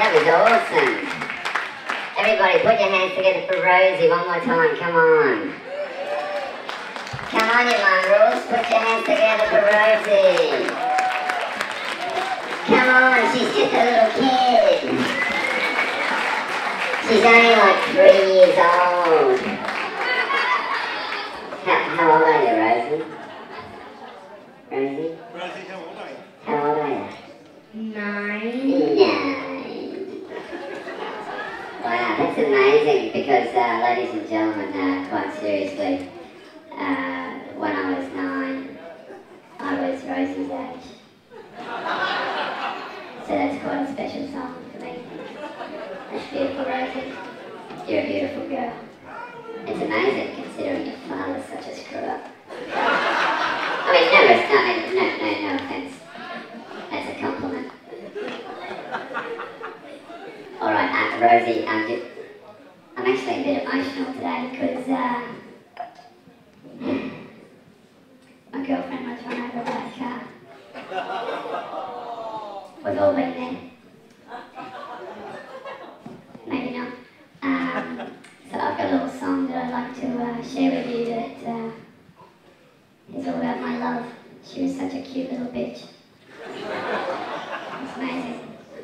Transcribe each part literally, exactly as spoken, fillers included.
That was awesome. Everybody put your hands together for Rosie one more time, come on. Come on, you mongrels, put your hands together for Rosie. Come on, she's just a little kid. She's only like three years old. How, how old are you, Rosie? Rosie? Rosie, how old are you? How old are you? Nine. Nine. Wow, that's amazing because, uh, ladies and gentlemen, uh, quite seriously, uh, when I was nine, I was Rosie's age. So that's quite a special song for me. That's beautiful, Rosie. You're a beautiful girl. It's amazing considering your father's such a screw up. I mean, no, no, no, no, no offense. That's a compliment. Alright, uh, Rosie, um, you, I'm actually a bit emotional today because uh, my girlfriend was run over by a car. We've all been there. Maybe not. Um, so I've got a little song that I'd like to uh, share with you that uh, is all about my love. She was such a cute little bitch. It's amazing.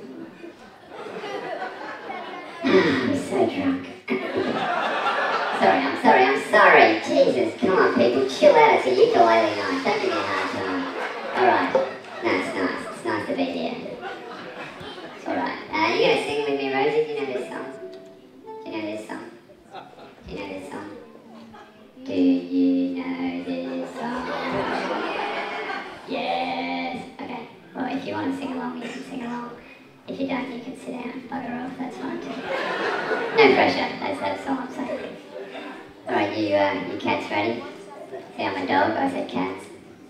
I was so drunk. sorry, I'm sorry, I'm sorry. Jesus, come on people, chill out. It's a ukulele night. Don't give me a hard time. Alright. No, it's nice. It's nice to be here. It's alright. Uh, you gonna sing with me, Rosie? Do you know this song? Do you know this song? Do you know this song? Do you know this song? Yes. Okay. Well, if you want to sing along, you can sing along. If you don't, you can sit down and bugger off. That's fine too. No pressure. That's, that's all I'm saying. Alright, you, uh, you cats ready? See, I'm a dog. I said cats.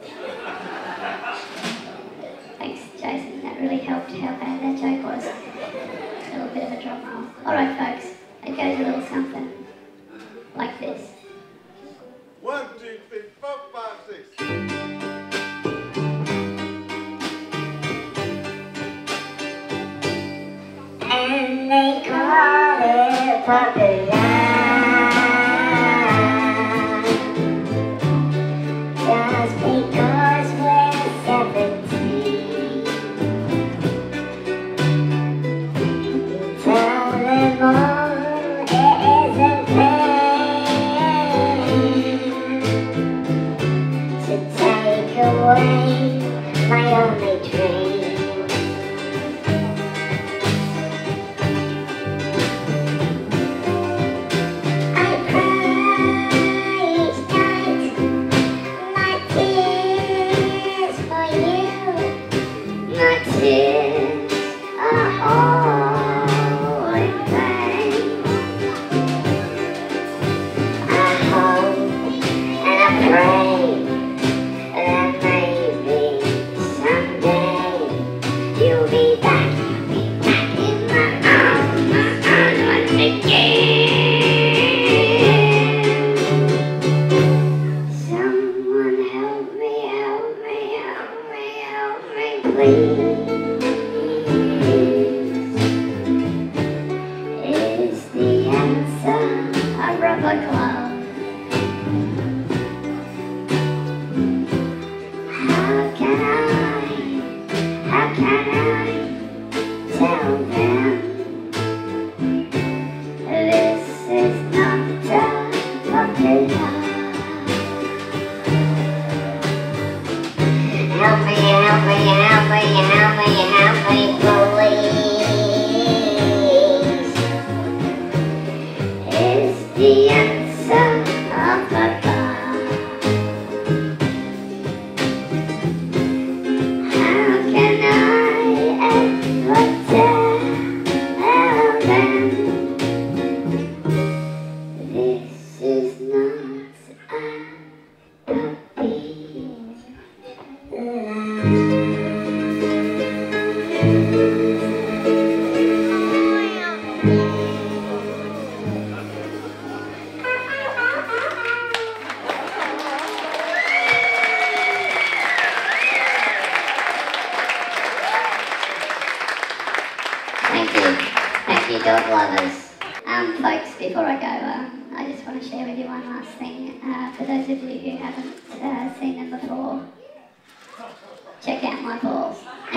Thanks, Jason. That really helped how bad that joke was. A little bit of a drum roll. Alright, folks. It goes a little something like this. One, two, three, four, five, six. And they call it Puppy Line, just because we're seventeen. Tell them all it isn't fair to take away my only dream. Thank you. dog lovers. Um, folks, before I go, uh, I just want to share with you one last thing. Uh, for those of you who haven't uh, seen them before, check out my balls.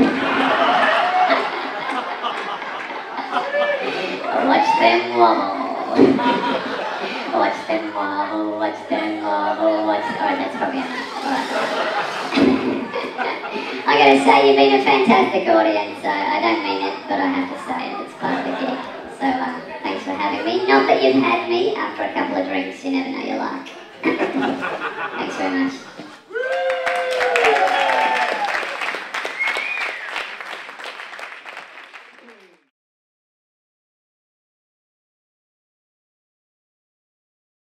Watch them wobble. Watch them wobble, watch them wobble, watch... Alright, that's probably enough. Alright. I gotta say, you've been a fantastic audience. So I don't mean it, but I have to say it. It's part of the gig. So uh, thanks for having me. Not that you've had me after a couple of drinks, you never know your luck.